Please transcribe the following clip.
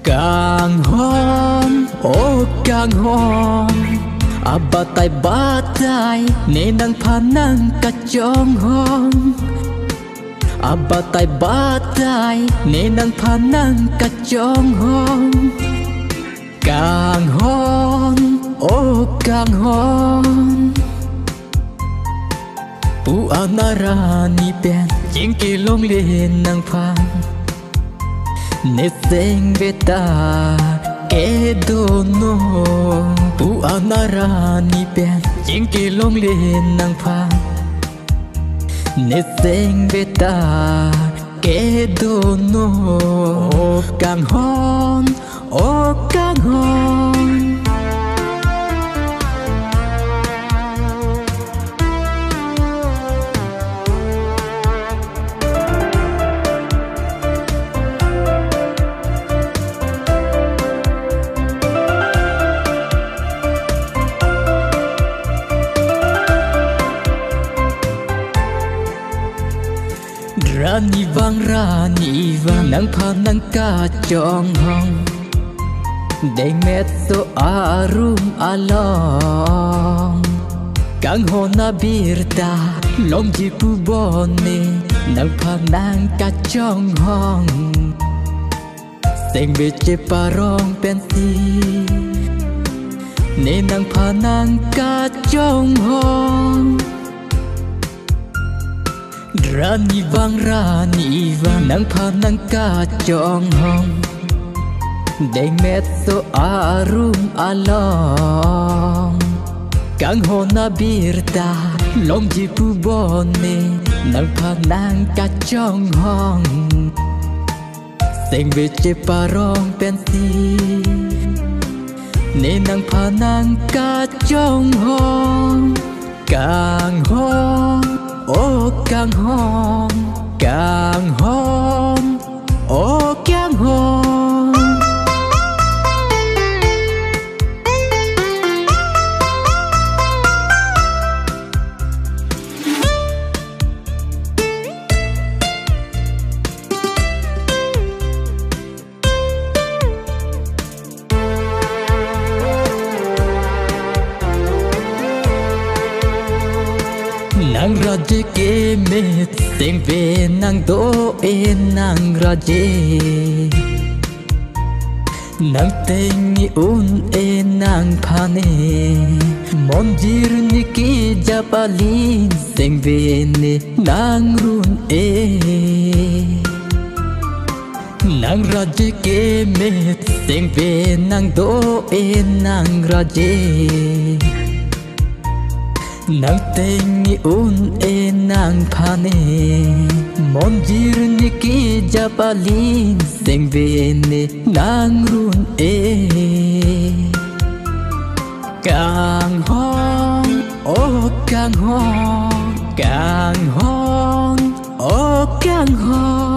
càng hon ô càng hon ba tay nên đang phán năng cả trong hon ba tay nên đang phán năng cả trong hon càng hon ô càng hon pu anara ni pen chính kỳ long lên năng phán nè seng beta ke dono pu anara ni pen chính kỳ long lên năng phán nè seng beta ke dono ô càng hon ô càng hon Rani vang nang pha nang ka chong hong deng met so arum along kang hona birta long ji pu bone nang pha nang ka chong hong seng be che parong pensi ne nang pha nang ka chong hong Rani vang nang pha nang ka chong hong deng met so arum along kang hona birta long ji pu bone nang pha nang ka chong hong seng be che parong pensi ne nang pha nang ka chong hong càng hong ô càng hon ô càng hon nang raje ke met seng ve nang do e nang raje nang tengi un e nang phane mon jir ni ki japalin seng ve ne nang run e nang raje ke met seng ve nang do e nang raje nang tengi un e nang phane mon jir ni ki japalin seng ve ne nang run e càng hon ô càng hon ô càng hon